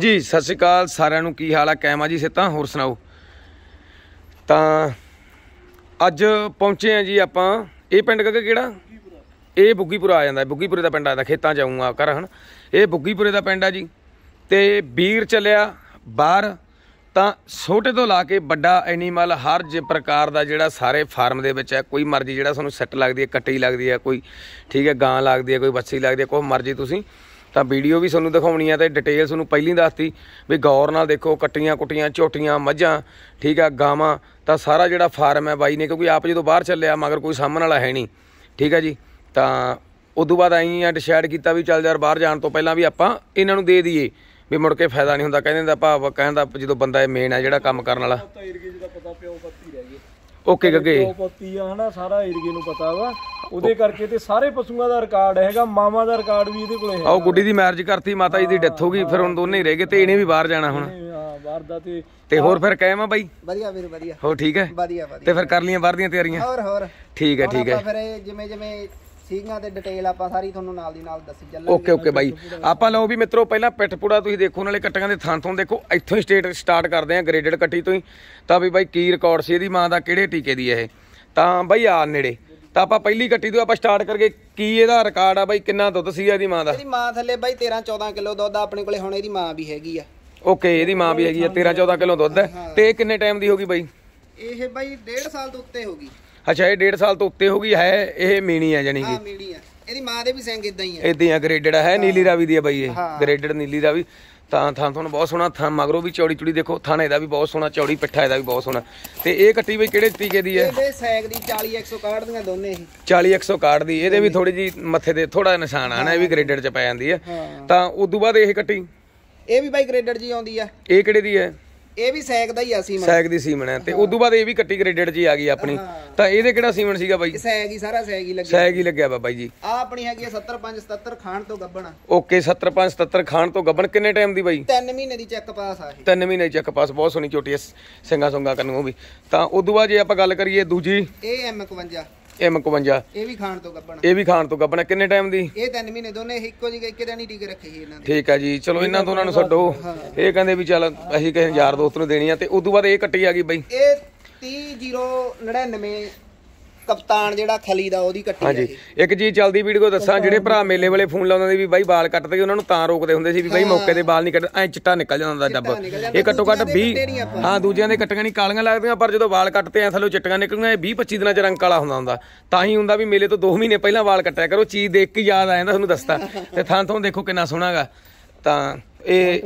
जी सत श्री अकाल सारिਆਂ ਨੂੰ ਕੀ ਹਾਲ ਆ कैम आ जी सिहतां होर सुनाओ। ਤਾਂ ਅੱਜ ਪਹੁੰਚੇ ਆ ਜੀ ਆਪਾਂ ਇਹ ਪਿੰਡ ਕਿ ਕਿਹੜਾ ਇਹ ਬੁੱਗੀਪੁਰਾ ਆ ਜਾਂਦਾ ਬੁੱਗੀਪੁਰੇ ਦਾ ਪਿੰਡ ਆਦਾ ਖੇਤਾਂ 'ਚ ਆਊਂਗਾ ਘਰ ਹਨ ਇਹ ਬੁੱਗੀਪੁਰੇ ਦਾ ਪਿੰਡ ਆ ਜੀ। ਤੇ ਵੀਰ ਚੱਲਿਆ ਬਾਹਰ ਤਾਂ ਛੋਟੇ ਤੋਂ ਲਾ ਕੇ ਵੱਡਾ ਐਨੀਮਲ हर प्रकार का जिहड़ा सारे फार्म दे विच है कोई मर्जी जिहड़ा तुहानूं सैट लगदी है कट्टी लगदी है कोई ठीक है गां लगदी है कोई बच्ची लगदी है कोई मर्जी तुसीं ਤਾਂ ਵੀਡੀਓ ਵੀ ਤੁਹਾਨੂੰ ਦਿਖਾਉਣੀ ਆ ਤੇ ਡਿਟੇਲ ਤੁਹਾਨੂੰ ਪਹਿਲਾਂ ਦੱਸਤੀ ਵੀ ਗੌਰ ਨਾਲ ਦੇਖੋ ਕੱਟੀਆਂ ਕੁੱਟੀਆਂ ਝੋਟੀਆਂ ਮੱਝਾਂ ਠੀਕ ਆ ਗਾਵਾਂ ਤਾਂ ਸਾਰਾ ਜਿਹੜਾ ਫਾਰਮ ਹੈ ਬਾਈ ਨੇ ਕਿਉਂਕਿ ਆਪ ਜਦੋਂ ਬਾਹਰ ਚੱਲਿਆ ਮਗਰ ਕੋਈ ਸਾਹਮਣ ਵਾਲਾ ਹੈ ਨਹੀਂ ਠੀਕ ਆ ਜੀ। ਤਾਂ ਉਦੋਂ ਬਾਅਦ ਆਈ ਆ ਡਿਸਾਈਡ ਕੀਤਾ ਵੀ ਚੱਲ ਯਾਰ ਬਾਹਰ ਜਾਣ ਤੋਂ ਪਹਿਲਾਂ ਵੀ ਆਪਾਂ ਇਹਨਾਂ ਨੂੰ ਦੇ ਦਈਏ ਵੀ ਮੁੜ ਕੇ ਫਾਇਦਾ ਨਹੀਂ ਹੁੰਦਾ ਕਹਿੰਦੇ ਦਾ ਭਾਵ ਕਹਿੰਦਾ ਜਦੋਂ ਬੰਦਾ ਇਹ ਮੇਨ ਹੈ ਜਿਹੜਾ ਕੰਮ ਕਰਨ ਵਾਲਾ ओके गगे ਪੋਤੀ ਆ ਹਨਾ ਸਾਰਾ ਏਰੀਏ ਨੂੰ ਪਤਾ ਵਾ ਉਹਦੇ ਕਰਕੇ ਤੇ ਸਾਰੇ ਪਸ਼ੂਆਂ ਦਾ ਰਿਕਾਰਡ ਹੈਗਾ ਮਾਮਾ ਦਾ ਰਿਕਾਰਡ ਵੀ ਇਹਦੇ ਕੋਲੇ ਹੈ। ਆਹ ਗੁੱਡੀ ਦੀ ਮੈਰਿਜ ਕਰਤੀ ਮਾਤਾ ਜੀ ਦੀ ਡੈਥ ਹੋ ਗਈ ਫਿਰ ਹੁਣ ਦੋਨੇ ਹੀ ਰਹਿ ਗਏ ਤੇ ਇਹਨੇ ਵੀ ਬਾਹਰ ਜਾਣਾ ਹੁਣ ਹਾਂ ਬਾਹਰ ਦਾ ਤੇ ਹੋਰ ਫਿਰ ਕਾਇਮ ਆ ਬਾਈ ਵਧੀਆ ਵੀਰ ਵਧੀਆ ਹੋ ਠੀਕ ਹੈ ਵਧੀਆ ਤੇ ਫਿਰ ਕਰ ਲੀਆਂ ਬਾਹਰ ਦੀਆਂ ਤਿਆਰੀਆਂ ਹੋਰ ਠੀਕ ਹੈ ਫਿਰ ਜਿਵੇਂ ਸੀਗਾਂ ਤੇ ਡਿਟੇਲ ਆਪਾਂ ਸਾਰੀ ਤੁਹਾਨੂੰ ਨਾਲ ਦੀ ਨਾਲ ਦੱਸੀ ਚੱਲਾਂਗੇ। ਓਕੇ ਬਾਈ ਆਪਾਂ ਲਓ ਵੀ ਮਿੱਤਰੋ ਪਹਿਲਾਂ ਪਿੱਠ ਪੁੜਾ ਤੁਸੀਂ ਦੇਖੋ ਨਾਲੇ ਕੱਟੀਆਂ ਦੇ ਥਾਂ ਤੋਂ ਦੇਖੋ ਇੱਥੋਂ ਹੀ ਸਟਾਰਟ ਕਰਦੇ ਆ ਗ੍ਰੇਡਡ ਕੱਟੀ ਤੋਂ ਹੀ ਤਾਂ ਵੀ ਬਾਈ ਕੀ ਰਿਕਾਰਡ ਸੀ ਇਹਦੀ ਮਾਂ ਦਾ ਕਿਹੜੇ ਟੀਕੇ ਦੀ ਇਹ ਤਾਂ ਬਾਈ ਆ ਨੇੜੇ ਤਾਂ ਆਪਾਂ ਪਹਿਲੀ ਕੱਟੀ ਤੋਂ ਆਪਾਂ ਸਟਾਰਟ ਕਰਕੇ ਕੀ ਇਹਦਾ ਰਿਕਾਰਡ ਆ ਬਾਈ ਕਿੰਨਾ ਦੁੱਧ ਸੀ ਇਹਦੀ ਮਾਂ ਦਾ। ਇਹਦੀ ਮਾਂ ਥੱਲੇ ਬਾਈ 13-14 ਕਿਲੋ ਦੁੱਧ ਆਪਣੇ ਕੋਲੇ ਹੁਣ ਇਹਦੀ ਮਾਂ ਵੀ ਹੈਗੀ ਆ। ਓਕੇ ਇਹਦੀ ਮਾਂ ਵੀ ਹੈਗੀ ਆ 13-14 ਕਿਲੋ ਦੁੱਧ ਹੈ ਤੇ ਇਹ ਕਿੰਨੇ ਟਾਈਮ ਦੀ ਹੋ ਗਈ ਬਾਈ। ਇਹ ਬਾਈ 1.5 ਸਾਲ ਤੋਂ ਉੱਤੇ ਹੋ ਗਈ। ਅੱਛਾ ਇਹ 1.5 ਸਾਲ ਤੋਂ ਉੱਤੇ ਹੋ ਗਈ ਹੈ ਇਹ ਮੀਣੀ ਹੈ ਜਾਨੀ ਕਿ ਮੀਣੀ ਆ ਇਹਦੀ ਮਾਂ ਦੇ ਵੀ ਸਿੰਘ ਇਦਾਂ ਹੀ ਆ ਇਦਾਂ ਹੀ ਆ ਗ੍ਰੇਡਡ ਹੈ ਨੀਲੀ ਰਾਵੀ ਦੀ ਆ ਬਾਈ ਇਹ ਗ੍ਰੇਡਡ ਨੀਲੀ ਰਾਵੀ ਤਾਂ ਥਾਂ ਤੁਹਾਨੂੰ ਬਹੁਤ ਸੋਹਣਾ ਥਾਂ ਮਗਰੋਂ ਵੀ ਚੌੜੀ ਚੁੜੀ ਦੇਖੋ ਥਾਣੇ ਦਾ ਵੀ ਬਹੁਤ ਸੋਹਣਾ ਚੌੜੀ ਪਿੱਠਾ ਇਹਦਾ ਵੀ ਬਹੁਤ ਸੋਹਣਾ ਤੇ ਇਹ ਕੱਟੀ ਬਈ ਕਿਹੜੇ ਤਰੀਕੇ ਦੀ ਹੈ ਇਹਦੇ ਸੈਗ ਦੀ 40-161 ਦੀਆਂ ਦੋਨੇ ਇਹ 40-161 ਦੀ ਇਹਦੇ ਵੀ ਥੋੜੀ ਜੀ ਮੱਥੇ ਤੇ ਥੋੜਾ ਨਿਸ਼ਾਨ ਆ ਨਾ ਇਹ ਵੀ ਗ੍ਰੇਡਡ ਚ ਪੈ ਜਾਂਦੀ ਹੈ ਤਾਂ ਉਦੋਂ ਬਾਅਦ ਇਹ ਕੱਟੀ ਇਹ ਵੀ ਬਾਈ ਗ੍ਰੇਡਡ ਜੀ ਆਉਂਦੀ ਆ। ਇਹ ਕਿਹੜੇ ਦੀ ਹੈ ਇਹ ਵੀ ਸੈਗ ਦਾ ਹੀ ਆ ਸੀਮਨ ਸੈਗ ਦੀ ਸੀਮਨ ਹੈ ਤੇ ਉਦੋਂ ਬਾਅਦ ਇਹ ਵੀ ਕੱਟੀ ਗ੍ਰੇਡਡ ਜੀ ਆ ਗਈ ਆਪਣੀ ਤਾਂ ਇਹਦੇ ਕਿਹੜਾ ਸੀਮਨ ਸੀਗਾ ਬਾਈ ਸੈਗ ਹੀ ਸਾਰਾ ਸੈਗ ਹੀ ਲੱਗਿਆ ਸੈਗ ਹੀ ਲੱਗਿਆ ਬਾਈ ਜੀ। ਆ ਆਪਣੀ ਹੈਗੀ 75-77 ਖਾਣ ਤੋਂ ਗੱਬਣ। ਓਕੇ 75-77 ਖਾਣ ਤੋਂ ਗੱਬਣ ਕਿੰਨੇ ਟਾਈਮ ਦੀ ਬਾਈ 3 ਮਹੀਨੇ ਦੀ ਚੈੱਕ ਪਾਸ ਆ ਇਹ 3 ਮਹੀਨੇ ਦੀ ਚੈੱਕ ਪਾਸ ਬਹੁਤ ਸੋਹਣੀ ਝੋਟੀ ਸਿੰਘਾ ਸੁੰਗਾ ਕਰਨ ਨੂੰ ਵੀ। ਤਾਂ ਉਦੋਂ ਬਾਅਦ ਜੇ ਆਪਾਂ ਗੱਲ ਕਰੀਏ ਦੂਜੀ ਇਹ M51 M51 ਇਹ ਵੀ ਖਾਣ ਤੋਂ ਗੱਬਣ ਕਿੰਨੇ ਟਾਈਮ ਦੀ ਇਹ 3 ਮਹੀਨੇ ਦੋਨੇ ਇੱਕੋ ਜਿਹੇ ਇੱਕ ਦਿਨ ਹੀ ਟੀਕੇ ਰੱਖੇ ਸੀ ਇਹਨਾਂ ਦੇ। ਠੀਕ ਆ ਜੀ ਚਲੋ ਇਹਨਾਂ ਦੋਨਾਂ ਨੂੰ ਛੱਡੋ ਇਹ ਕਹਿੰਦੇ ਵੀ ਚੱਲ ਅਸੀਂ ਕਿਸੇ ਯਾਰ ਦੋਸਤ ਨੂੰ ਦੇਣੀ ਆ ਤੇ ਉਦੋਂ ਬਾਅਦ ਇਹ ਕੱਟੀ ਆ ਗਈ ਬਾਈ ਇਹ 30-099 ਕਪਤਾਨ ਜਿਹੜਾ ਖਲੀ ਦਾ ਉਹਦੀ ਕੱਟੀ ਹਾਂਜੀ ਇੱਕ ਚੀਜ਼ ਚੱਲਦੀ ਵੀਡੀਓ ਦੱਸਾਂ ਜਿਹੜੇ ਭਰਾ ਮੇਲੇ ਵਾਲੇ ਫੋਨ ਲਾਉਂਦੇ ਨੇ ਵੀ ਬਾਈ ਵਾਲ ਕੱਟਦੇ ਉਹਨਾਂ ਨੂੰ ਤਾਂ ਰੋਕਦੇ ਹੁੰਦੇ ਸੀ ਵੀ ਬਾਈ ਮੌਕੇ ਤੇ ਵਾਲ ਨਹੀਂ ਕੱਟ ਐ ਚਿੱਟਾ ਨਿਕਲ ਜਾਂਦਾ ਡੱਬ ਇਹ ਘੱਟੋ ਘੱਟ 20 ਹਾਂ ਦੂਜਿਆਂ ਦੇ ਕੱਟੀਆਂ ਨਹੀਂ ਕਾਲੀਆਂ ਲੱਗਦੀਆਂ ਪਰ ਜਦੋਂ ਵਾਲ ਕੱਟਦੇ ਐ ਥੱਲੋਂ ਚਿੱਟੀਆਂ ਨਿਕਲਦੀਆਂ 20-25 ਦਿਨਾਂ ਚ ਰੰਗ ਕਾਲਾ ਹੁੰਦਾ ਤਾਂ ਹੀ ਹੁੰਦਾ ਵੀ ਮੇਲੇ ਤੋਂ 2 ਮਹੀਨੇ ਪਹਿਲਾਂ ਵਾਲ ਕੱਟਿਆ ਕਰੋ ਚੀਜ਼ ਦੇਖ ਕੇ ਯਾਦ ਆ ਜਾਂਦਾ ਤੁਹਾਨੂੰ ਦੱਸਦਾ ਤੇ ਥਾਂ ਤੋਂ ਦੇਖੋ ਕਿੰਨਾ ਸੋਹਣਾਗਾ ਤਾਂ ਇਹ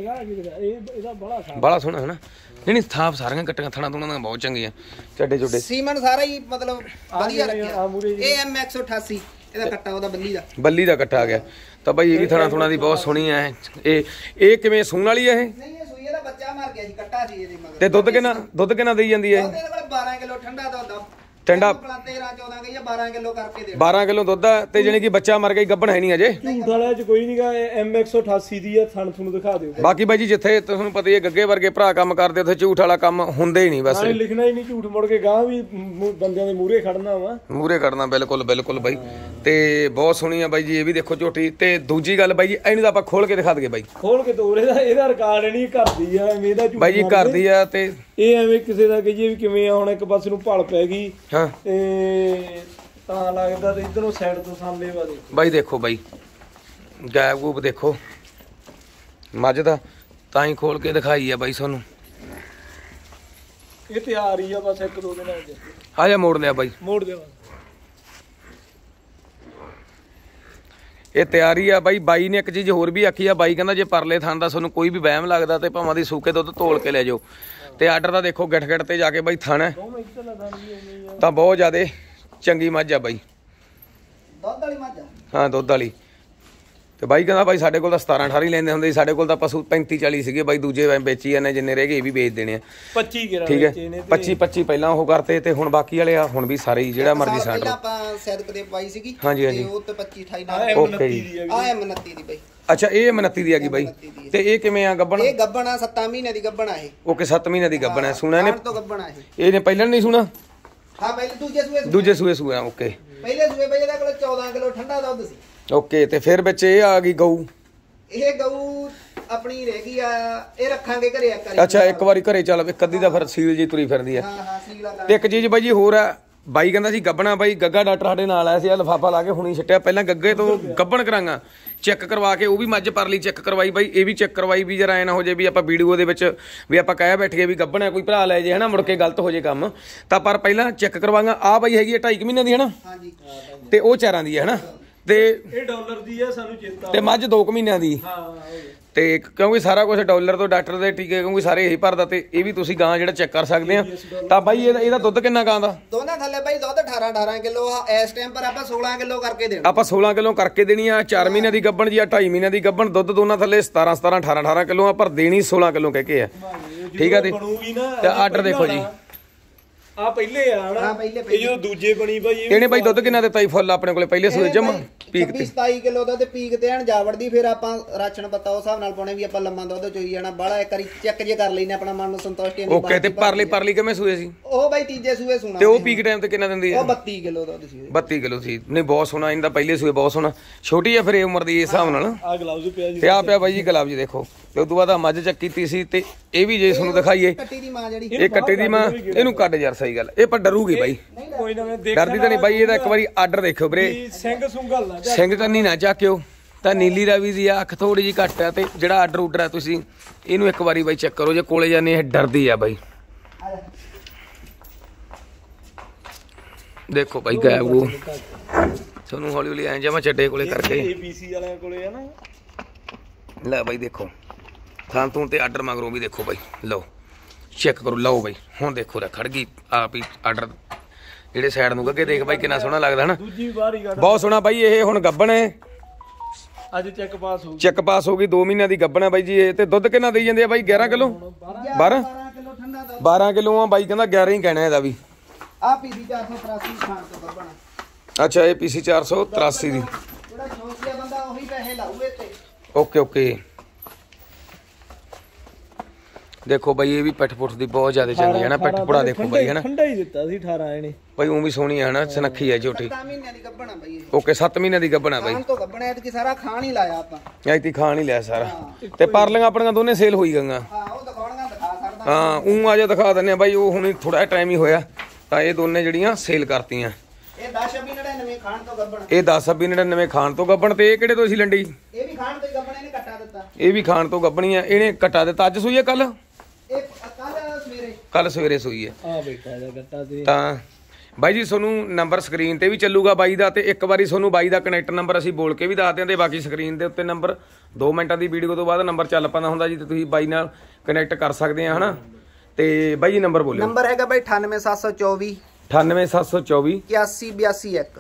ਬੜਾ ਸੋਹਣਾ ਹੈ ਨਾ ਨਹੀਂ ਥਾਪ ਸਾਰੀਆਂ ਕੱਟੀਆਂ ਥਣਾ ਤੋਂ ਬਹੁਤ ਚੰਗੀਆਂ ਚੱਡੇ ਚੁੱਡੇ ਸੀਮਨ ਸਾਰਾ ਹੀ ਮਤਲਬ ਵਧੀਆ ਰੱਖਿਆ। ਇਹ M188 ਇਹਦਾ ਕੱਟਾ ਉਹਦਾ ਬੱਲੀ ਦਾ ਕੱਟਾ ਆ ਗਿਆ ਤਾਂ ਬਾਈ ਇਹ ਵੀ ਥਣਾ ਥੁਣਾ ਦੀ ਬਹੁਤ ਸੋਹਣੀ ਹੈ। ਇਹ ਕਿਵੇਂ ਸੂਣ ਵਾਲੀ ਹੈ ਇਹ ਨਹੀਂ ਇਹ ਸੂਈ ਦਾ ਬੱਚਾ ਮਰ ਗਿਆ ਸੀ ਕੱਟਾ ਸੀ ਇਹਦੇ ਮਗਰ ਤੇ ਦੁੱਧ ਕਿੰਨਾ ਦੇਈ ਜਾਂਦੀ ਹੈ ਇਹਦੇ ਕੋਲ 12 ਕਿਲੋ ਠੰਡਾ ਦੁੱਧ ਠੰਡਾ 13-14 ਕਹੀਏ 12 ਕਿਲੋ ਕਰਕੇ ਦੇ 12 ਕਿਲੋ ਦੁੱਧ ਆ ਤੇ ਜਾਨੀ ਕਿ ਬੱਚਾ ਮਰ ਗਿਆ ਗੱਭਣ ਹੈ ਨਹੀਂ ਅਜੇ ਝੂਠ ਵਾਲਿਆਂ ਚ ਕੋਈ ਨਹੀਂਗਾ M188 ਦੀ ਆ ਥਣ ਤੁਹਾਨੂੰ ਦਿਖਾ ਦਿਓ ਬਾਕੀ ਬਾਈ ਜੀ ਜਿੱਥੇ ਤੁਹਾਨੂੰ ਪਤਾ ਹੀ ਹੈ ਗੱਗੇ ਵਰਗੇ ਭਰਾ ਕੰਮ ਕਰਦੇ ਉੱਥੇ ਝੂਠ ਵਾਲਾ ਕੰਮ ਹੁੰਦਾ ਹੀ ਨਹੀਂ ਬਸ ਲਿਖਣਾ ਹੀ ਨਹੀਂ ਝੂਠ ਮੁੜ ਕੇ ਗਾਂ ਵੀ ਬੰਦਿਆਂ ਦੇ ਮੂਹਰੇ ਖੜਨਾ ਬਿਲਕੁਲ ਬਾਈ ਤੇ ਬਹੁਤ ਸੋਹਣੀ ਆ ਬਾਈ ਜੀ ਇਹ ਵੀ ਦੇਖੋ ਝੋਟੀ ਤੇ ਦੂਜੀ ਗੱਲ ਬਾਈ ਜੀ ਇਹਨੂੰ ਤਾਂ ਆਪਾਂ ਖੋਲ ਕੇ ਦਿਖਾ ਦਈਏ ਬਾਈ ਖੋਲ ਕੇ ਤੋਰੇ ਦਾ ਇਹਦਾ ਰਿਕਾਰਡ ਨਹੀਂ ਕਰਦੀ ਆ ਐਵੇਂ ਦਾ ਬਾਈ ਜੀ ਕਰਦੀ ਆ ਤੇ ਇਹ ਐਵੇਂ ਕਿਸੇ ਦਾ ਕਹੀਏ ਵੀ ਕਿਵੇਂ ਆ ਹੁਣ ਇੱਕ ਪਾਸੇ ਨੂੰ ਭਲ ਪੈ ਗਈ ਹਾਂ ਤੇ ਤਾਂ ਲੱਗਦਾ ਤੇ ਇਧਰੋਂ ਸਾਈਡ ਤੋਂ ਸਾਹਮਣੇ ਵਾ ਦੇਖੋ ਬਾਈ ਦੇਖੋ ਬਾਈ ਗੈਪ ਗੂਪ ਦੇਖੋ ਮੱਝ ਦਾ ਤਾਂ ਹੀ ਖੋਲ ਕੇ ਦਿਖਾਈ ਆ ਬਾਈ ਤੁਹਾਨੂੰ ਇਹ ਤਿਆਰ ਹੀ ਆ ਬਸ 1-2 ਦਿਨਾਂ ਚ ਆ ਜਾ ਮੋੜ ਲਿਆ ਬਾਈ ਮੋੜ ਦੇ ਇਹ ਤਿਆਰੀ ਆ ਬਾਈ ਨੇ ਇੱਕ ਚੀਜ਼ ਹੋਰ ਵੀ ਆਖੀ ਆ ਬਾਈ ਕਹਿੰਦਾ ਜੇ ਪਰਲੇ ਥਾਂ ਦਾ ਤੁਹਾਨੂੰ ਕੋਈ ਵੀ ਵਹਿਮ ਲੱਗਦਾ ਤੇ ਭਾਵਾਂ ਦੀ ਸੂਕੇ ਦੁੱਧ ਤੋਲ ਕੇ ਲੈ ਜਾਓ ਤੇ ਆਰਡਰ ਦਾ ਦੇਖੋ ਗਿੱਠ ਤੇ ਜਾ ਕੇ ਬਾਈ ਥਣ ਤਾਂ ਬਹੁਤ ਜ਼ਿਆਦਾ ਚੰਗੀ ਮੱਝ ਆ ਬਾਈ ਦੁੱਧ ਵਾਲੀ ਮੱਝ ਹਾਂ ਦੁੱਧ ਵਾਲੀ ਤੇ ਬਾਈ ਕਹਿੰਦਾ ਬਾਈ ਸਾਡੇ ਕੋਲ ਤਾਂ 17-18 ਲੈਂਦੇ ਹੁੰਦੇ ਸੀ ਸਾਡੇ ਕੋਲ ਤਾਂ ਪਸ਼ੂ 35-40 ਸੀਗੇ ਬਾਈ ਦੂਜੇ ਵੇਚੀ ਜਾਂਦੇ ਜਿੰਨੇ ਰਹਿ ਗਏ ਇਹ ਵੀ ਵੇਚ ਦੇਣੇ ਆ 25 ਠੀਕ ਹੈ 25 ਪਹਿਲਾਂ ਉਹ ਕਰਤੇ ਤੇ ਹੁਣ ਬਾਕੀ ਵਾਲੇ ਆ ਹੁਣ ਵੀ ਸਾਰੇ ਹੀ ਜਿਹੜਾ ਮਰਜ਼ੀ ਸਾਡ ਪਹਿਲਾਂ ਆਪਾਂ ਸੈਦਕ ਦੇ ਪਾਈ ਸੀਗੀ ਹਾਂਜੀ ਉਹ ਤੇ 25-28 ਨਾਲ ਓਕੇ ਜੀ ਆ M29 ਦੀ ਬਾਈ ਅੱਛਾ ਇਹ M29 ਦੀ ਆ ਗਈ ਬਾਈ ਤੇ ਇਹ ਕਿਵੇਂ ਆ ਗੱਬਣ ਇਹ ਗੱਬਣ ਆ 7 ਮਹੀਨੇ ਦੀ ਗੱਬਣ ਆ ਇਹ ਓਕੇ 7 ਮਹੀਨੇ ਦੀ ਗੱਬਣ ਆ ਸੁਣਿਆ ਨੇ ਤੋਂ ਗੱਬਣ ਆ ਇਹਨੇ ਪਹਿਲਾਂ ਨਹੀਂ ਸੁਣਾ ਹਾਂ ਪਹਿਲੇ ਦੂਜੇ ਸੂਏ ਓਕੇ ਪਹਿਲੇ ਸੂਏ ਬਾਈ ਇਹਦੇ ਕੋਲ 14 ਕਿਲੋ ਠੰਡਾ ਦੁੱਧ ਸੀ ਓਕੇ ਤੇ ਫਿਰ ਵਿੱਚ ਇਹ ਆ ਗਈ ਗਊ ਇਹ ਗਊ ਆਪਣੀ ਰਹਿ ਗਈ ਆ, ਇਹ ਰੱਖਾਂਗੇ ਘਰੇ ਇੱਕ ਵਾਰੀ। ਅੱਛਾ ਇੱਕ ਵਾਰੀ ਘਰੇ ਚੱਲ ਇੱਕ ਅੱਧੀ ਦਾ ਫਿਰ ਸੀਲ ਜੀ ਤੁਰੀ ਫਿਰਦੀ ਆ। ਹਾਂ ਸੀਲ ਲਾ। ਤੇ ਇੱਕ ਚੀਜ਼ ਬਾਈ ਜੀ ਹੋਰ ਆ, ਬਾਈ ਕਹਿੰਦਾ ਸੀ ਗੱਬਣਾ, ਬਾਈ ਗੱਗਾ ਡਾਕਟਰ ਸਾਡੇ ਨਾਲ ਆਇਆ ਸੀ, ਆ ਲਿਫਾਫਾ ਲਾ ਕੇ ਹੁਣੀ ਛੱਟਿਆ, ਪਹਿਲਾਂ ਗੱਗੇ ਤੋਂ ਗੱਬਣ ਕਰਾਂਗਾ ਚੈੱਕ ਕਰਵਾ ਕੇ, ਉਹ ਵੀ ਮੱਝ ਪਰਲੀ ਚੈੱਕ ਕਰਵਾਈ ਬਾਈ, ਇਹ ਵੀ ਚੈੱਕ ਕਰਵਾਈ ਵੀ ਜਰਾ ਐ ਨਾ ਹੋ ਜੇ ਵੀ ਆਪਾਂ ਵੀਡੀਓ ਦੇ ਵਿੱਚ ਵੀ ਆਪਾਂ ਕਹਿ ਬੈਠੀਏ ਵੀ ਗੱਬਣਾ ਕੋਈ ਭਰਾ ਲੈ ਜੇ ਹਨਾ, ਮੁੜ ਕੇ ਗਲਤ ਹੋ ਜੇ ਕੰਮ, ਤਾਂ ਪਰ ਪਹਿਲਾਂ ਚੈੱਕ ਕਰਵਾਂਗਾ। ਆ ਬਾਈ ਹੈਗੀ 2.5 ਮਹੀਨੇ ਦੀ ਹਨਾ, ਹਾਂਜੀ ਤੇ ਉਹ 4 ਦੀ ਹੈ ਹਨਾ, ਤੇ ਇਹ ਡਾਲਰ ਦੀ ਆ, ਸਾਨੂੰ ਚਿੰਤਾ। ਤੇ ਮੱਝ 2 ਮਹੀਨਿਆਂ ਦੀ। ਹਾਂ ਤੇ ਕਿਉਂਕਿ ਸਾਰਾ ਕੁਝ ਡਾਲਰ ਤੋਂ ਡਾਕਟਰ ਦੇ ਟੀਕੇ ਕਿਉਂਕਿ ਸਾਰੇ ਇਹੀ ਭਰਦਾ, ਤੇ ਇਹ ਵੀ ਤੁਸੀਂ ਗਾਂ ਜਿਹੜਾ ਚੈੱਕ ਕਰ ਸਕਦੇ ਆ। ਤਾਂ ਬਾਈ ਇਹਦਾ ਦੁੱਧ ਕਿੰਨਾ ਗਾਂ ਦਾ? ਦੋਨਾਂ ਥੱਲੇ ਬਾਈ ਦੁੱਧ 18 ਕਿਲੋ ਆ ਇਸ ਟਾਈਮ ਪਰ, ਆਪਾਂ 16 ਕਿਲੋ ਕਰਕੇ ਦੇਣਾ। ਆਪਾਂ 16 ਕਿਲੋ ਕਰਕੇ ਦੇਣੀ ਆ। 4 ਮਹੀਨਿਆਂ ਦੀ ਗੱਬਣ ਜੀ ਆ, 2.5 ਮਹੀਨਿਆਂ ਦੀ ਗੱਬਣ, ਦੁੱਧ ਦੋਨਾਂ ਥੱਲੇ 17 18 ਕਿਲੋ ਆ, ਪਰ ਦੇਣੀ 16 ਕਿਲੋ ਕਹਿ ਕੇ ਆ। ਠੀਕ ਆ ਤੇ ਆਰਡਰ ਦੇਖੋ ਜੀ, ਆ ਪਹਿਲੇ ਆ ਹਨਾ, ਪਹਿਲੇ ਇਹ ਜਦੋਂ ਦੂਜੇ ਬਣੀ ਬਾਈ ਇਹਨੇ ਬਾਈ ਦੁੱਧ ਕਿੰਨਾ ਦਿੱਤਾ ਜੀ ਫੁੱਲ ਆਪਣੇ ਕੋਲੇ ਪਹਿਲੇ ਸੂਏ ਜਮਾ ਪੀਕ ਤੇ 27 ਕਿਲੋ ਦਾ, ਤੇ ਪੀਕ ਤੇ ਐਨ ਜਾਵੜਦੀ। ਫਿਰ ਆਪਾਂ ਰਾਸ਼ਨ ਪੱਤਾ ਉਸ ਹਿਸਾਬ ਨਾਲ ਪਾਉਣੇ ਵੀ ਆਪਾਂ ਲੰਮਾ ਦੁੱਧ ਚੋਈ ਜਾਣਾ ਬਾਹਲਾ, ਇੱਕ ਵਾਰੀ ਚੈੱਕ ਜੇ ਕਰ ਲੈਨੇ ਆਪਣਾ ਮਨ ਨੂੰ ਸੰਤੁਸ਼ਟੀ ਨਹੀਂ। ਓਕੇ ਤੇ ਪਰਲੀ ਕਿਵੇਂ ਸੂਏ ਸੀ? ਉਹ ਬਾਈ ਤੀਜੇ ਸੂਏ ਸੁਣਾ। ਤੇ ਉਹ ਪੀਕ ਟਾਈਮ ਤੇ ਕਿੰਨਾ ਦਿੰਦੀ ਹੈ? ਉਹ 32 ਕਿਲੋ ਦੁੱਧ ਸੀ। 32 ਕਿਲੋ ਸੀ। ਨਹੀਂ ਬਹੁਤ ਸੋਹਣਾ, ਇਹਦਾ ਪਹਿਲੇ ਸੂਏ ਬਹੁਤ ਸੋਹਣਾ, ਛੋਟੀ ਆ ਫਿਰ ਇਹ ਉਮਰ ਦੀ ਇਸ ਹਿਸਾਬ ਨਾਲ। ਆ ਗਲਾਵਜ਼ ਪਿਆ ਜੀ, ਤੇ ਆ ਪਿਆ ਬਾਈ ਜੀ ਗਲਾਵ ਜੀ ਦੇਖੋ। ਤੇ ਉਸ ਤੋਂ ਬਾਅਦ ਆ ਮੱਝ ਚੱਕ ਕੀਤੀ ਸੀ, ਤੇ ਇਹ ਵੀ ਜੇ ਤੁਹਾਨੂੰ ਦਿਖਾਈਏ ਕੱਟੀ ਦੀ ਮਾਂ ਜਿਹੜੀ, ਇਹ ਕੱਟੇ ਦੀ ਮਾਂ, ਇਹਨੂੰ ਕੱਢ ਯਾਰ ਸਹੀ ਗੱਲ, ਇਹ ਪਰ ਡਰੂਗੀ ਬਾਈ, ਕੋਈ ਨਾ ਮੈਂ ਦੇਖ ਡਰਦੀ ਤਾਂ ਨਹੀਂ ਬਾਈ। ਇਹਦਾ ਇੱਕ ਵਾਰੀ ਆਰਡਰ ਦੇਖਿਓ ਵੀਰੇ, ਸਿੰਘ ਸੁੰਗਲ ਨਾ ਸਿੰਘ ਕੰਨੀ ਨਾ ਚੱਕਿਓ। ਤਾਂ ਨੀਲੀ ਰਾਵੀ ਦੀ ਆ, ਅੱਖ ਥੋੜੀ ਜਿਹੀ ਘੱਟ ਆ, ਤੇ ਜਿਹੜਾ ਆਰਡਰ ਆ ਤੁਸੀਂ ਇਹਨੂੰ ਇੱਕ ਵਾਰੀ ਬਾਈ ਚੈੱਕ ਕਰੋ, ਜੇ ਕੋਲੇ ਜਾਂਦੇ ਇਹ ਡਰਦੀ ਆ ਬਾਈ। ਦੇਖੋ ਬਾਈ ਗਾਇਬ ਉਹ ਤੁਹਾਨੂੰ ਹੌਲੀ ਹੌਲੀ ਐਂ ਜਾਵਾਂ ਚੱਡੇ ਕੋਲੇ ਕਰਕੇ ਏਬੀਸੀ ਵਾਲਿਆਂ ਕੋਲੇ ਆ ਨਾ। ਲੈ ਬਾਈ ਦੇਖੋ ਥਾਂ ਤੂੰ ਤੇ ਆਰਡਰ ਮਗਰੋਂ ਵੀ ਦੇਖੋ ਬਾਈ, ਲਓ ਚੈੱਕ ਕਰੋ, ਲਓ ਬਾਈ ਹੁਣ ਦੇਖੋ ਰ ਖੜ ਗਈ ਆਪ ਹੀ ਆਰਡਰ ਜਿਹੜੇ ਸਾਈਡ ਨੂੰ ਗੱਗੇ, ਦੇਖ ਬਾਈ ਕਿੰਨਾ ਸੋਹਣਾ ਲੱਗਦਾ ਹਨਾ, ਦੂਜੀ ਵਾਰ ਹੀ ਕੱਢ ਬਹੁਤ ਸੋਹਣਾ ਬਾਈ। ਇਹ ਹੁਣ ਗੱਬਣ ਹੈ, ਅੱਜ ਚੈੱਕ ਪਾਸ ਹੋ ਗਈ, ਚੈੱਕ ਪਾਸ ਹੋ ਗਈ, 2 ਮਹੀਨਿਆਂ ਦੀ ਗੱਬਣ ਹੈ ਬਾਈ ਜੀ ਇਹ। ਤੇ ਦੁੱਧ ਕਿੰਨਾ ਦੇਈ ਜਾਂਦੇ ਆ ਬਾਈ? 11 ਕਿਲੋ 12 ਕਿਲੋ ਠੰਡਾ ਦੁੱਧ। 12 ਕਿਲੋ ਆ ਬਾਈ ਕਹਿੰਦਾ, 11 ਹੀ ਕਹਿਣਾ ਇਹਦਾ ਵੀ। ਆ ਪੀਦੀ 483 ਖਾਣ ਤੋਂ ਗੱਬਣਾ। ਅੱਛਾ ਇਹ ਪੀਸੀ 483 ਦੀ। ਜਿਹੜਾ ਸ਼ੌਕੀਆ ਬੰਦਾ ਉਹੀ ਪੈਸੇ ਲਾਊ ਇੱਥੇ। ਓਕੇ ਦੇਖੋ ਬਾਈ ਇਹ ਵੀ ਪਿੱਠ ਪੁੱਠ ਦੀ ਬਹੁਤ ਜ਼ਿਆਦਾ ਚੰਗੀ ਹੈ ਨਾ, ਪਿੱਠ ਪੁੜਾ ਦੇਖੋ ਬਾਈ ਹੈ ਨਾ, ਠੰਡਾ ਹੀ ਦਿੱਤਾ ਸੀ 18 ਇਹਨੇ ਬਾਈ ਉਹ ਵੀ ਸੋਹਣੀ ਹੈ ਨਾ, ਸੁਨੱਖੀ ਹੈ ਝੋਟੀ। 7 ਮਹੀਨਿਆਂ ਦੀ ਗੱਬਣਾ ਬਾਈ ਇਹ। ਓਕੇ 7 ਮਹੀਨਿਆਂ ਦੀ ਗੱਬਣਾ ਬਾਈ, ਖਾਣ ਤੋਂ ਗੱਬਣਾ ਐਤਕੀ ਸਾਰਾ ਖਾਣ ਹੀ ਲਾਇਆ ਆਪਾਂ। ਐਤੀ ਖਾਣ ਹੀ ਲਿਆ ਸਾਰਾ। ਤੇ ਪਰਲੀਆਂ ਆਪਣੀਆਂ ਦੋਨੇ ਸੇਲ ਹੋਈ ਗਈਆਂ। ਹਾਂ ਉਹ ਦਿਖਾਉਣਗਾ ਦਿਖਾ ਸਕਦਾ। ਹਾਂ ਉਹ ਆ ਜਾ ਦਿਖਾ ਦਿੰਨੇ ਆ ਬਾਈ, ਉਹ ਹੁਣ ਥੋੜਾ ਟਾਈਮ ਹੀ ਹੋਇਆ, ਤਾਂ ਇਹ ਦੋਨੇ ਜਿਹੜੀਆਂ ਸੇਲ ਕਰਤੀਆਂ। ਇਹ 10-20-99 ਖਾਣ ਤੋਂ ਗੱਬਣਾ। ਇਹ 10-20-99 ਖਾਣ ਤੋਂ ਗੱਬਣ। ਤੇ ਇਹ ਕਿਹੜੇ ਤੋਂ ਸੀ ਲੰਡੀ? ਇਹ ਵੀ ਖਾਣ ਤੋਂ ਹੀ ਗੱਬਣਾ, ਇਹਨੇ ਕੱਟਾ ਦਿੱਤਾ। ਇਹ ਵੀ ਖਾਣ ਤੋਂ ਗੱਬਣੀ ਆ, ਇਹਨੇ ਕੱਟਾ ਦਿੱਤਾ। ਅੱਜ ਸੂਈ ਹੈ ਕੱਲ ਇਹ ਕੱਲ ਸਵੇਰੇ ਸੂਈ ਹੈ। ਆ ਬੇਟਾ ਇਹਦਾ ਕੱਟਾ ਤੇ ਤਾਂ ਬਾਈ ਜੀ ਤੁਹਾਨੂੰ ਨੰਬਰ ਸਕਰੀਨ ਤੇ ਵੀ ਚੱਲੂਗਾ ਬਾਈ ਦਾ, ਤੇ ਇੱਕ ਵਾਰੀ ਤੁਹਾਨੂੰ ਬਾਈ ਦਾ ਕਨੈਕਟ ਨੰਬਰ ਅਸੀਂ ਬੋਲ ਕੇ ਵੀ ਦੱਸ ਦਿਆਂਦੇ, ਬਾਕੀ ਸਕਰੀਨ ਦੇ ਉੱਤੇ ਨੰਬਰ 2 ਮਿੰਟਾਂ ਦੀ ਵੀਡੀਓ ਤੋਂ ਬਾਅਦ ਨੰਬਰ ਚੱਲ ਪੈਂਦਾ ਹੁੰਦਾ ਜੀ, ਤੇ ਤੁਸੀਂ ਬਾਈ ਨਾਲ ਕਨੈਕਟ ਕਰ ਸਕਦੇ ਆ ਹਨਾ। ਤੇ ਬਾਈ ਜੀ ਨੰਬਰ ਬੋਲਿਓ। ਨੰਬਰ ਹੈਗਾ ਬਾਈ 98724 98724 8182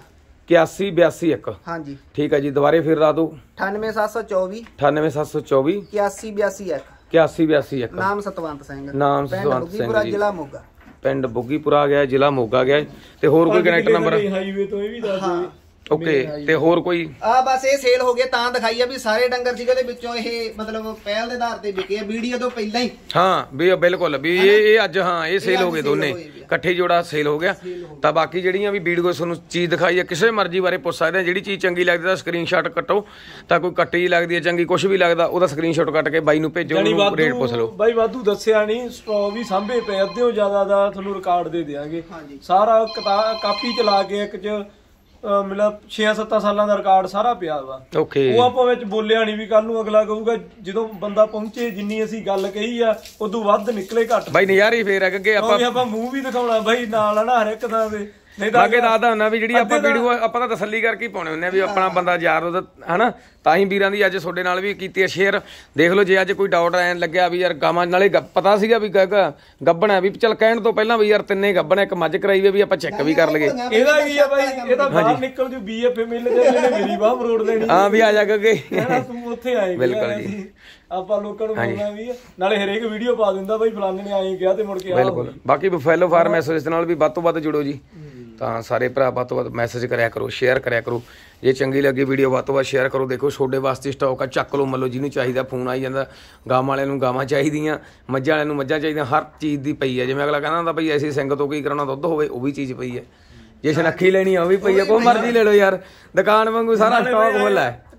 8182 ਹਾਂਜੀ ਠੀਕ ਹੈ ਜੀ, ਦੁਬਾਰੇ ਫਿਰ ਦੱਸ ਦਿਓ। 98724 98724 8182 8182 ਨਾਮ ਸਤਵੰਤ ਸਿੰਘ, ਨਾਮ ਪਿੰਡ ਸਤਵੰਤ ਬੁੱਗੀਪੁਰਾ, ਸਿੰਘ ਜੀ, ਜ਼ਿਲ੍ਹਾ ਮੋਗਾ। ਪਿੰਡ ਬੁੱਗੀਪੁਰਾ ਆ ਗਿਆ, ਜ਼ਿਲ੍ਹਾ ਮੋਗਾ ਗਿਆ। ਤੇ ਹੋਰ ਕੋਈ ਕਨੈਕਟ ਨੰਬਰ? ਹਾਈਵੇ ਤੋਂ ਇਹ ਵੀ ਦੱਸ ਦਿਓ। ਓਕੇ ਤੇ ਹੋਰ ਕੋਈ? ਆ ਬਸ ਇਹ ਸੇਲ ਹੋ ਗਿਆ, ਤਾਂ ਦਿਖਾਈ ਆ ਵੀ ਸਾਰੇ ਡੰਗਰ ਸੀਗੇ ਦੇ ਵਿੱਚੋਂ ਇਹ ਮਤਲਬ ਪਹਿਲ ਦੇ ਆਧਾਰ ਤੇ ਵਿਕੇ ਆ ਵੀਡੀਓ ਤੋਂ ਪਹਿਲਾਂ ਹੀ। ਹਾਂ ਵੀ ਬਿਲਕੁਲ ਵੀ ਇਹ ਅੱਜ ਹਾਂ ਇਹ ਸੇਲ ਹੋ ਗਏ ਦੋਨੇ ਇਕੱਠੇ ਜੋੜਾ ਸੇਲ ਹੋ ਗਿਆ। ਤਾਂ ਬਾਕੀ ਜਿਹੜੀਆਂ ਵੀ ਵੀਡੀਓ ਤੁਹਾਨੂੰ ਚੀਜ਼ ਦਿਖਾਈ ਆ, ਕਿਸੇ ਮਰਜ਼ੀ ਬਾਰੇ ਪੁੱਛ ਸਕਦੇ ਆ। ਜਿਹੜੀ ਚੀਜ਼ ਚੰਗੀ ਲੱਗਦੀ ਤਾਂ ਸਕਰੀਨਸ਼ਾਟ ਕੱਟੋ, ਤਾਂ ਕੋਈ ਕੱਟੀ ਲੱਗਦੀ ਹੈ ਚੰਗੀ ਕੁਝ ਵੀ ਲੱਗਦਾ ਉਹਦਾ ਸਕਰੀਨਸ਼ਾਟ ਕੱਟ ਕੇ ਬਾਈ ਨੂੰ ਭੇਜੋ, ਉਹਨੂੰ ਰੇਟ ਪੁੱਛ ਲਓ। ਬਾਈ ਵਾਧੂ ਦੱਸਿਆ ਨਹੀਂ, ਸਟਾਕ ਵੀ ਸਾਂਭੇ ਪਏ, ਅੱਧਿਓਂ ਜ਼ਿਆਦਾ ਦਾ ਤੁਹਾਨੂੰ ਰਿਕਾਰਡ ਦੇ ਦਿਆਂਗੇ ਸਾਰਾ। ਕਾਪੀ ਚਲਾ ਕੇ ਇੱਕ ਚ ਮਤਲਬ 6-7 ਸਾਲਾਂ ਦਾ ਰਿਕਾਰਡ ਸਾਰਾ ਪਿਆ ਵਾ। ਓਕੇ ਉਹ ਆਪਾਂ ਵਿੱਚ ਬੋਲਿਆ ਨਹੀਂ ਵੀ ਕੱਲ ਨੂੰ ਅਗਲਾ ਕਹੂਗਾ ਜਦੋਂ ਬੰਦਾ ਪਹੁੰਚੇ ਜਿੰਨੀ ਅਸੀਂ ਗੱਲ ਕਹੀ ਆ ਉਦੋਂ ਵੱਧ ਨਿਕਲੇ ਘੱਟ। ਬਾਈ ਨਜ਼ਾਰੇ ਫੇਰ ਅੱਗੇ ਆਪਾਂ ਮੂੰਹ ਵੀ ਦਿਖਾਉਣਾ ਬਾਈ ਨਾਲ ਨਾ ਹਰ ਇੱਕ ਦਾ ਦੇ, ਨਹੀਂ ਤਾਂ ਅੱਗੇ ਦੱਸਦਾ ਹੁੰਦਾ ਵੀ ਜਿਹੜੀ ਆਪਾਂ ਵੀਡੀਓ ਆਪਾਂ ਤਾਂ ਤਸੱਲੀ ਕਰਕੇ ਪਾਉਣੇ ਹੁੰਦੇ ਆ ਵੀ ਆਪਣਾ ਬੰਦਾ ਯਾਰ ਉਹਦਾ ਹਨਾ। ਤਾਂ ਹੀ ਵੀਰਾਂ ਦੀ ਅੱਜ ਤੁਹਾਡੇ ਨਾਲ ਵੀ ਕੀਤੀ ਹੈ ਸ਼ੇਅਰ। ਦੇਖ ਲਓ ਜੇ ਅੱਜ ਕੋਈ ਡਾਊਟ ਐਨ ਲੱਗਿਆ ਵੀ ਯਾਰ ਗਾਵਾਂ ਨਾਲੇ ਪਤਾ ਸੀਗਾ ਵੀ ਗੱਬਣ ਹੈ ਵੀ ਚੱਲ ਕਹਿਣ ਤੋਂ ਪਹਿਲਾਂ ਵੀ ਯਾਰ ਤਿੰਨੇ ਗੱਬਣ ਇੱਕ ਮੱਝ ਕਰਾਈ ਵੀ ਆਪਾਂ ਚੈੱਕ ਵੀ ਕਰ ਲਈਏ। ਇਹਦਾ ਕੀ ਆ ਬਾਈ, ਇਹ ਤਾਂ ਬਾਹਰ ਨਿਕਲ ਜੂ ਬੀਐਫਏ ਮੇਲੇ ਤੇ ਇਹਨੇ ਮੇਰੀ ਬਾਹ ਮਰੋੜ ਦੇਣੀ। ਹਾਂ ਵੀ ਆ ਜਾ ਕੇ ਤੂੰ ਉੱਥੇ ਆਏਗਾ। ਬਿਲਕੁਲ ਜੀ, ਆਪਾਂ ਲੋਕਾਂ ਨੂੰ ਬੋਲਣਾ ਵੀ ਨਾਲੇ ਹਰੇਕ ਵੀਡੀਓ ਪਾ ਦਿੰਦਾ ਬਾਈ ਫਲਾਣੇ ਨੇ ਆਏ ਕਿਹਾ ਤੇ ਮੁੜ ਕੇ ਆ। ਬਿਲਕੁਲ ਬਾਕੀ ਬਫੈਲੋ ਫਾਰਮ ਮੈਸੇਜ ਨਾਲ ਵੀ ਵੱਧ ਤੋਂ ਵੱਧ ਜੁੜੋ ਜੀ। ਤਾਂ ਸਾਰੇ ਭਰਾ ਵੱਧ ਤੋਂ ਵੱਧ ਮੈਸੇਜ ਕਰਿਆ ਕਰੋ, ਸ਼ੇਅਰ ਕਰਿਆ ਕਰੋ। ਜੇ ਚੰਗੀ ਲੱਗੀ ਵੀਡੀਓ ਵੱਧ ਤੋਂ ਵੱਧ ਸ਼ੇਅਰ ਕਰੋ। ਦੇਖੋ ਛੋਡੇ ਵਾਸਤੇ ਸਟਾਕ ਆ, ਚੱਕ ਲਓ ਮੱਲੋ ਜਿਹਨੂੰ ਚਾਹੀਦਾ। ਫੋਨ ਆਈ ਜਾਂਦਾ, ਗਾਵਾਂ ਵਾਲਿਆਂ ਨੂੰ ਗਾਵਾਂ ਚਾਹੀਦੀਆਂ, ਮੱਝਾਂ ਵਾਲਿਆਂ ਨੂੰ ਮੱਝਾਂ ਚਾਹੀਦੀਆਂ, ਹਰ ਚੀਜ਼ ਦੀ ਪਈ ਹੈ। ਜਿਵੇਂ ਅਗਲਾ ਕਹਿੰਦਾ ਹੁੰਦਾ ਬਈ ਐਸੀ ਸਿੰਘ ਤੋਂ ਕੀ ਕਰਾਉਣਾ, ਦੁੱਧ ਹੋਵੇ ਉਹ ਵੀ ਚੀਜ਼ ਪਈ ਹੈ। ਜੇ ਸ਼ਨੱਖੀ ਲੈਣੀ ਆ ਉਹ ਵੀ ਪਈ ਹੈ, ਕੋਈ ਮਰਜ਼ੀ ਲੈ ਲਓ ਯਾਰ, ਦੁਕਾਨ ਵਾਂਗੂ ਸਾਰਾ ਸਟਾਕ ਫੁੱਲ ਹੈ।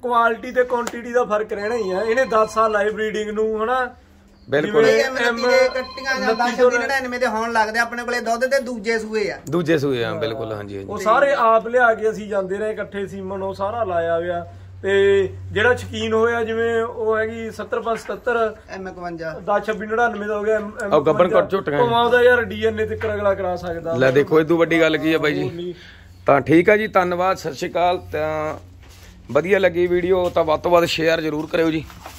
ਕੁਆਲਿਟੀ ਤੇ ਕੁਆਂਟੀਟੀ ਦਾ ਫਰਕ ਰਹਿਣਾ ਹੀ ਆ। ਇਹਨੇ 10 ਸਾਲ ਲਾਈ ਬਰੀਡਿੰਗ ਨੂੰ ਹਨਾ। ਬਿਲਕੁਲ ਕੱਟੀਆਂ ਜਾਂ 10-99 ਦੇ ਹੋਣ ਲੱਗਦੇ ਆਪਣੇ ਕੋਲੇ ਦੁੱਧ ਦੇ ਦੂਜੇ ਸੂਏ ਆ ਬਿਲਕੁਲ ਹਾਂਜੀ ਉਹ ਸਾਰੇ ਆਪ ਲਿਆ ਕੇ ਅਸੀਂ ਜਾਂਦੇ ਰਹੇ ਇਕੱਠੇ ਸੀਮਨ ਉਹ ਸਾਰਾ ਲਾਇਆ ਗਿਆ। ਤੇ ਜਿਹੜਾ ਸ਼ਕੀਨ ਹੋਇਆ ਜਿਵੇਂ ਉਹ ਹੈਗੀ 70-75 M51 10-26-99 ਦਾ ਹੋ ਗਿਆ ਉਹ ਗੱਬਨ ਕੱਟ ਝੁੱਟੀਆਂ ਕਮਾਉਂਦਾ ਯਾਰ DNA ਤੇ ਅਗਲਾ ਕਰਾ ਸਕਦਾ। ਲੈ ਦੇਖੋ ਇਦੋਂ ਵੱਡੀ ਗੱਲ ਕੀ ਆ ਬਾਈ ਜੀ। ਤਾਂ ਠੀਕ ਆ ਜੀ, ਧੰਨਵਾਦ, ਸਤਿ ਸ਼੍ਰੀ ਅਕਾਲ। ਤਾਂ ਵਧੀਆ ਲੱਗੀ ਵੀਡੀਓ ਤਾਂ ਵੱਧ ਤੋਂ ਵੱਧ ਸ਼ੇਅਰ ਜ਼ਰੂਰ ਕਰਿਓ ਜੀ।